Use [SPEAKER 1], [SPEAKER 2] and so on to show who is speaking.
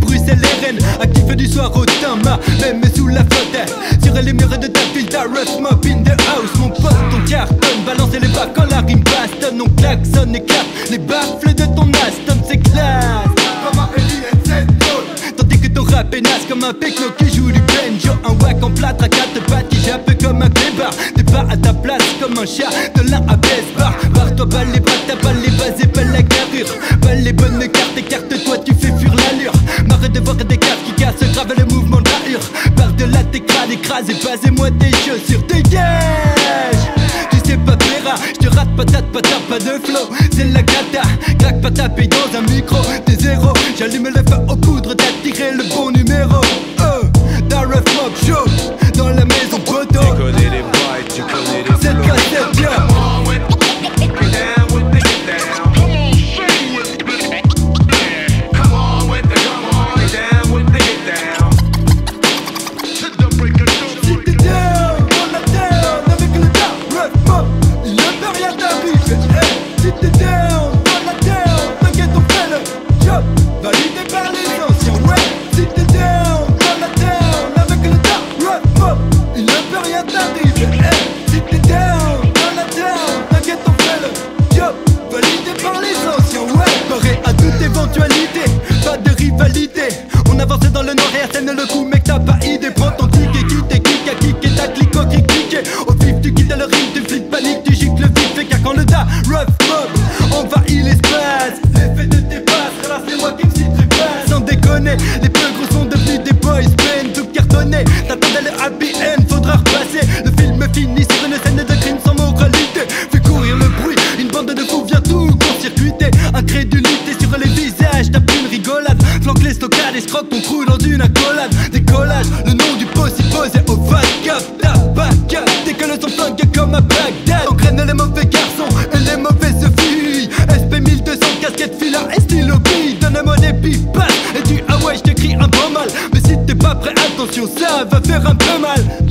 [SPEAKER 1] Bruxelles et Rennes, à kiffer du soir au Tama, même sous la flotte. Sur les murs de ta ville, t'as rough mob in the house. Mon pote, on cartonne, balancer les bas quand la rime bastonne. On klaxonne et clap les baffles de ton Aston, c'est classe.
[SPEAKER 2] Comme un Ellie
[SPEAKER 1] Tandis que ton rap est naze comme un péclo qui joue du banjo. Un wack en plâtre à quatre pattes qui jappe comme un clébard. T'es pas à ta place comme un chat de l'un à Besbar. Barre-toi, balle les bras, t'as pas les bases et pas la carrure. Balle les bonnes cartes, écarte-toi, tu fais fuir l'allure. Marre de voir des cartes qui cassent grave le mouvement de la hure. Par de là t'écrase, écrase et basez-moi tes chaussures, dégage. Tu sais pas Vera, j'te rate patate, patate, pas de flow. C'est la cata, claque pas taper dans un micro. T'es zéro, j'allume le feu aux poudres, t'as tiré le bon numéro. T'as rough mob show dans la maison poteau.
[SPEAKER 3] Tu connais les bails, tu connais les
[SPEAKER 1] C'est
[SPEAKER 3] flows.
[SPEAKER 1] pas cette bien. Pas de rivalité, on avance dans le noir et scène le coup mec t'as pas idée. Prends ton ticket, kick à kick et ta clique au cliqué. Au vif tu quittes le rythme, tu flippes panique, tu gicles vite. Fait car quand le da rough mob envahit l'espace, l'effet de tes passes, alors c'est moi qui me cite du pass. Sans déconner, les plus gros sont devenus des boys band, tout cartonné. T'attendais le happy end, faudra repasser. Le film finit sur une scène de crime sans moralité. Fais courir le bruit, une bande de fous vient tout court-circuiter. Incrédulité sur les visages, t'as plus une rigolade. Flanque les stockades, escroque ton crew dans une accolade. Décollage, le nom du boss il posé au vodka. Tabac, dès que le son flingue comme à Bagdad. Engraine les mauvais garçons et les mauvaises filles. SP 1200, casquette fila et stylo bille. Donne-moi des pipas et du Hawaii, j't'écris un peu mal. Mais si t'es pas prêt, attention, ça va faire un peu mal.